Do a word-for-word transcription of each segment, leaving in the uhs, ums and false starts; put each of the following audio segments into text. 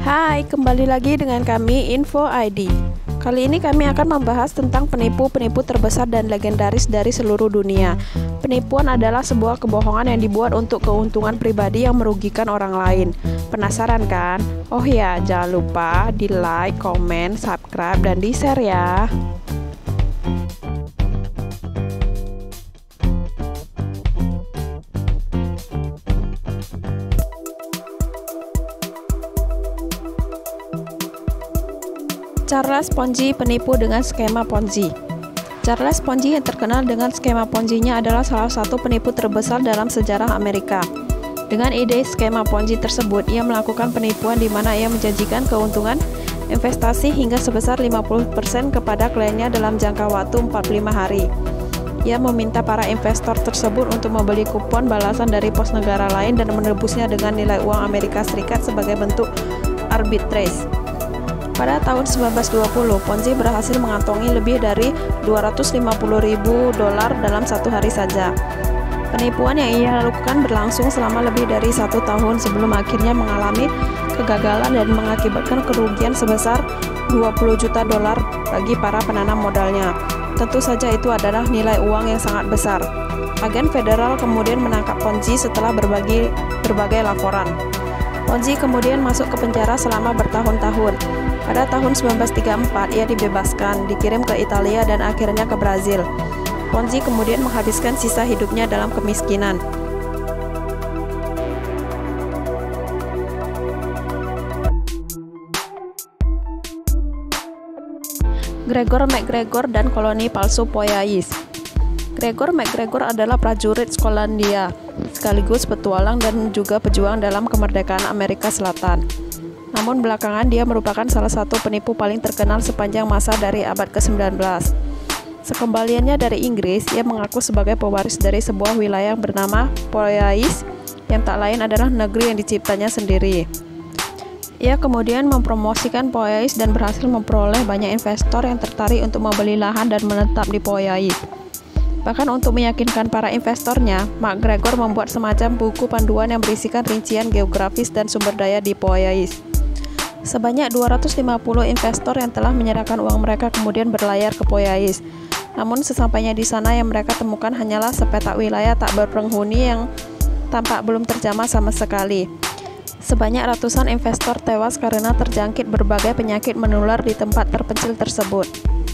Hai, kembali lagi dengan kami Info I D. Kali ini kami akan membahas tentang penipu-penipu terbesar dan legendaris dari seluruh dunia. Penipuan adalah sebuah kebohongan yang dibuat untuk keuntungan pribadi yang merugikan orang lain. Penasaran kan? Oh ya, jangan lupa di like, komen, subscribe, dan di share ya. Charles Ponzi, penipu dengan skema Ponzi. Charles Ponzi yang terkenal dengan skema Ponzi-nya adalah salah satu penipu terbesar dalam sejarah Amerika. Dengan ide skema Ponzi tersebut, ia melakukan penipuan di mana ia menjanjikan keuntungan investasi hingga sebesar lima puluh persen kepada kliennya dalam jangka waktu empat puluh lima hari. Ia meminta para investor tersebut untuk membeli kupon balasan dari pos negara lain dan menebusnya dengan nilai uang Amerika Serikat sebagai bentuk arbitrage. Pada tahun seribu sembilan ratus dua puluh, Ponzi berhasil mengantongi lebih dari dua ratus lima puluh ribu dolar dalam satu hari saja. Penipuan yang ia lakukan berlangsung selama lebih dari satu tahun sebelum akhirnya mengalami kegagalan dan mengakibatkan kerugian sebesar dua puluh juta dolar bagi para penanam modalnya. Tentu saja itu adalah nilai uang yang sangat besar. Agen federal kemudian menangkap Ponzi setelah berbagai, berbagai laporan. Ponzi kemudian masuk ke penjara selama bertahun-tahun. Pada tahun seribu sembilan ratus tiga puluh empat, ia dibebaskan, dikirim ke Italia dan akhirnya ke Brazil. Ponzi kemudian menghabiskan sisa hidupnya dalam kemiskinan. Gregor MacGregor dan koloni palsu Poyais. Gregor MacGregor adalah prajurit Skotlandia, sekaligus petualang dan juga pejuang dalam kemerdekaan Amerika Selatan. Namun belakangan dia merupakan salah satu penipu paling terkenal sepanjang masa dari abad ke sembilan belas. Sekembaliannya dari Inggris, ia mengaku sebagai pewaris dari sebuah wilayah bernama Poyais yang tak lain adalah negeri yang diciptanya sendiri. Ia kemudian mempromosikan Poyais dan berhasil memperoleh banyak investor yang tertarik untuk membeli lahan dan menetap di Poyais. Bahkan untuk meyakinkan para investornya, MacGregor membuat semacam buku panduan yang berisikan rincian geografis dan sumber daya di Poyais. Sebanyak dua ratus lima puluh investor yang telah menyerahkan uang mereka kemudian berlayar ke Poyais. Namun sesampainya di sana yang mereka temukan hanyalah sepetak wilayah tak berpenghuni yang tampak belum terjamah sama sekali. Sebanyak ratusan investor tewas karena terjangkit berbagai penyakit menular di tempat terpencil tersebut.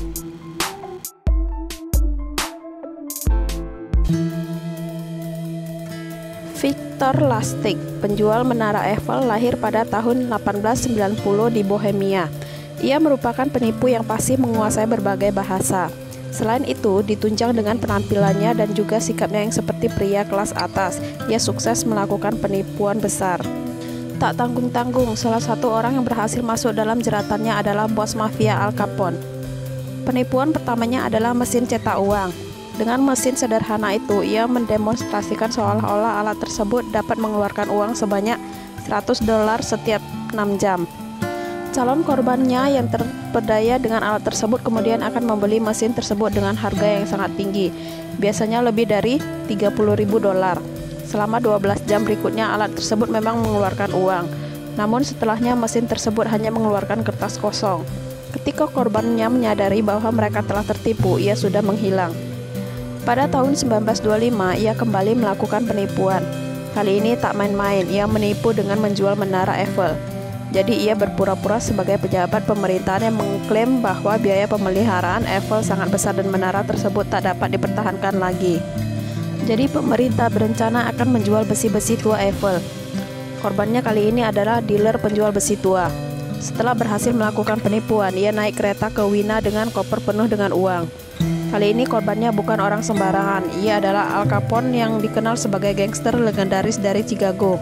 Victor Lustig, penjual menara Eiffel, lahir pada tahun delapan belas sembilan puluh di Bohemia. Ia merupakan penipu yang pasti menguasai berbagai bahasa. Selain itu, ditunjang dengan penampilannya dan juga sikapnya yang seperti pria kelas atas, ia sukses melakukan penipuan besar. Tak tanggung-tanggung, salah satu orang yang berhasil masuk dalam jeratannya adalah bos mafia Al Capone. Penipuan pertamanya adalah mesin cetak uang. Dengan mesin sederhana itu, ia mendemonstrasikan seolah-olah alat tersebut dapat mengeluarkan uang sebanyak seratus dolar setiap enam jam. Calon korbannya yang terpedaya dengan alat tersebut kemudian akan membeli mesin tersebut dengan harga yang sangat tinggi, biasanya lebih dari tiga puluh ribu dolar. Selama dua belas jam berikutnya alat tersebut memang mengeluarkan uang, namun setelahnya mesin tersebut hanya mengeluarkan kertas kosong. Ketika korbannya menyadari bahwa mereka telah tertipu, ia sudah menghilang. Pada tahun seribu sembilan ratus dua puluh lima, ia kembali melakukan penipuan. Kali ini tak main-main, ia menipu dengan menjual menara Eiffel. Jadi ia berpura-pura sebagai pejabat pemerintahan yang mengklaim bahwa biaya pemeliharaan Eiffel sangat besar dan menara tersebut tak dapat dipertahankan lagi. Jadi pemerintah berencana akan menjual besi-besi tua Eiffel. Korbannya kali ini adalah dealer penjual besi tua. Setelah berhasil melakukan penipuan, ia naik kereta ke Wina dengan koper penuh dengan uang. Kali ini korbannya bukan orang sembarangan, ia adalah Al Capone yang dikenal sebagai gangster legendaris dari Chicago.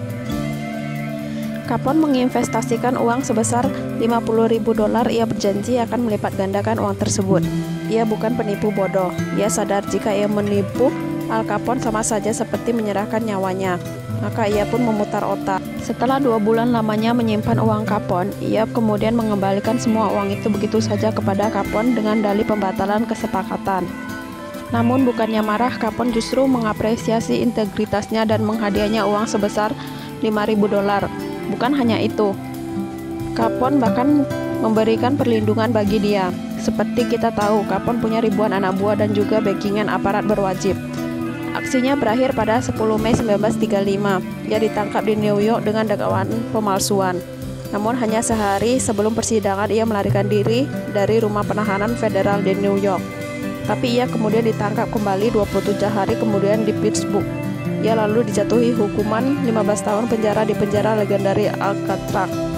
Capone menginvestasikan uang sebesar lima puluh ribu dolar, ia berjanji akan melipat gandakan uang tersebut. Ia bukan penipu bodoh, ia sadar jika ia menipu Al Capone sama saja seperti menyerahkan nyawanya. Maka ia pun memutar otak. Setelah dua bulan lamanya menyimpan uang Capone, ia kemudian mengembalikan semua uang itu begitu saja kepada Capone dengan dalih pembatalan kesepakatan. Namun bukannya marah, Capone justru mengapresiasi integritasnya dan menghadiahnya uang sebesar lima ribu dolar. Bukan hanya itu, Capone bahkan memberikan perlindungan bagi dia. Seperti kita tahu, Capone punya ribuan anak buah dan juga backingan aparat berwajib. Aksinya berakhir pada sepuluh Mei seribu sembilan ratus tiga puluh lima. Ia ditangkap di New York dengan dakwaan pemalsuan. Namun hanya sehari sebelum persidangan ia melarikan diri dari rumah penahanan federal di New York. Tapi ia kemudian ditangkap kembali dua puluh tujuh hari kemudian di Pittsburgh. Ia lalu dijatuhi hukuman lima belas tahun penjara di penjara legendaris Alcatraz.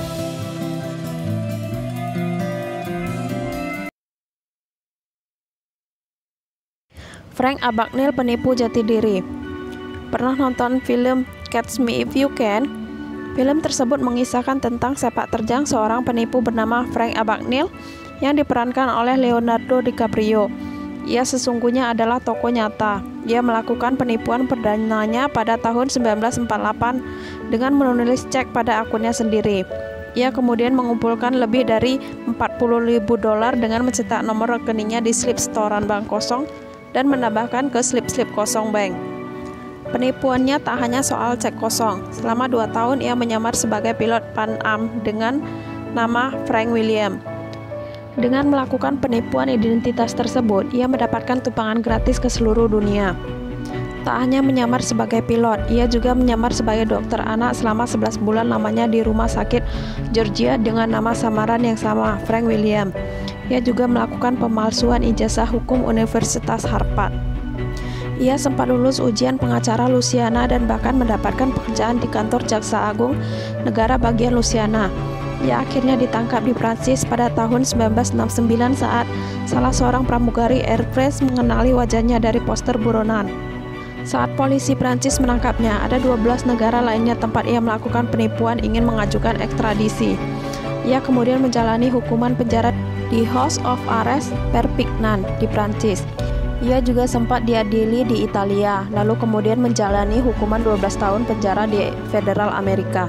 Frank Abagnale, penipu jati diri. Pernah nonton film Catch Me If You Can? Film tersebut mengisahkan tentang sepak terjang seorang penipu bernama Frank Abagnale yang diperankan oleh Leonardo DiCaprio. Ia sesungguhnya adalah tokoh nyata. Ia melakukan penipuan perdananya pada tahun seribu sembilan ratus empat puluh delapan dengan menulis cek pada akunnya sendiri. Ia kemudian mengumpulkan lebih dari empat puluh ribu dolar dengan mencetak nomor rekeningnya di slip setoran bank kosong dan menambahkan ke slip-slip kosong bank. Penipuannya tak hanya soal cek kosong. Selama dua tahun ia menyamar sebagai pilot Pan Am dengan nama Frank William. Dengan melakukan penipuan identitas tersebut, ia mendapatkan tumpangan gratis ke seluruh dunia. Tak hanya menyamar sebagai pilot, ia juga menyamar sebagai dokter anak selama sebelas bulan lamanya di rumah sakit Georgia dengan nama samaran yang sama, Frank William. Ia juga melakukan pemalsuan ijazah hukum Universitas Harvard. Ia sempat lulus ujian pengacara Louisiana dan bahkan mendapatkan pekerjaan di kantor Jaksa Agung Negara bagian Louisiana. Ia akhirnya ditangkap di Prancis pada tahun seribu sembilan ratus enam puluh sembilan saat salah seorang pramugari Air France mengenali wajahnya dari poster buronan. Saat polisi Prancis menangkapnya, ada dua belas negara lainnya tempat ia melakukan penipuan ingin mengajukan ekstradisi. Ia kemudian menjalani hukuman penjara di House of Arrest Perpignan di Prancis. Ia juga sempat diadili di Italia, lalu kemudian menjalani hukuman dua belas tahun penjara di Federal Amerika.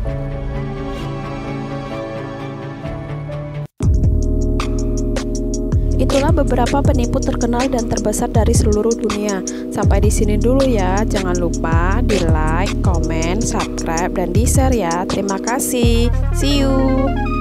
Itulah beberapa penipu terkenal dan terbesar dari seluruh dunia. Sampai di sini dulu ya. Jangan lupa di like, komen, subscribe, dan di share ya. Terima kasih. See you.